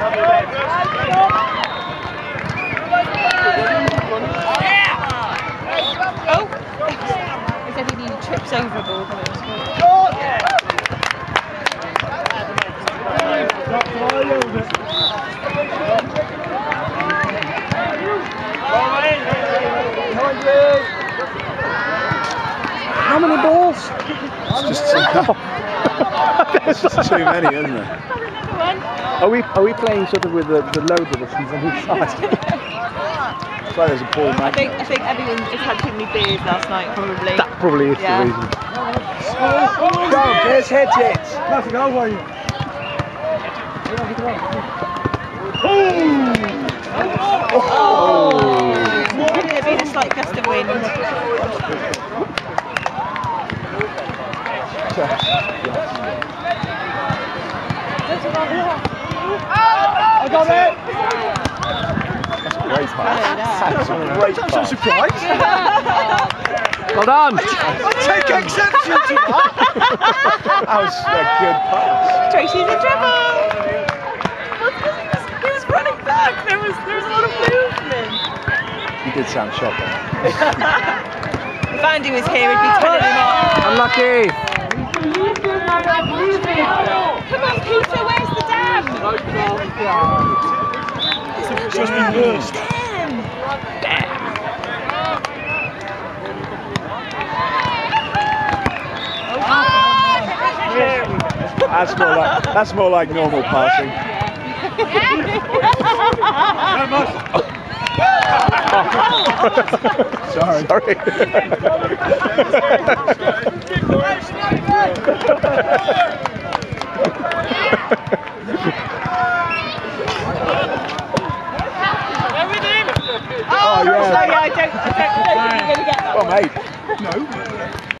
Oh! As if he trips over a ball. How many balls? It's just there's just too many, isn't there? Are we playing sort of with the low divisions on each side? It's like there's a ball I magnet. think everyone just had too many beers last night, probably. That probably is the reason. Go, there's heads it. Nothing, how are you? Oh! Could have been a slight gust of wind. I got it! That's a great pass. That's a great pass. I'm so surprised. Well done! I take exception to that. That was a good pass. Tracy's in trouble! He was running back. There was a lot of movement. You did sound shocked then. If Andy was here, he'd be telling him off. Unlucky! Come on, Peter, where's the dam? It's just been worse. That's more like normal passing. Sorry. Oh, yeah, I don't think you're going to get that. Well, mate. No.